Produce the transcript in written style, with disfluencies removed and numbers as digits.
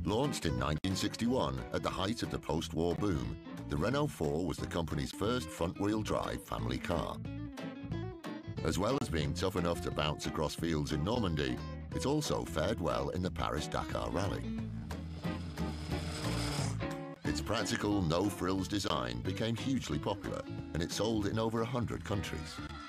Launched in 1961 at the height of the post-war boom, the Renault 4 was the company's first front-wheel drive family car. As well as being tough enough to bounce across fields in Normandy, it also fared well in the Paris-Dakar Rally. Its practical, no-frills design became hugely popular, and it sold in over 100 countries.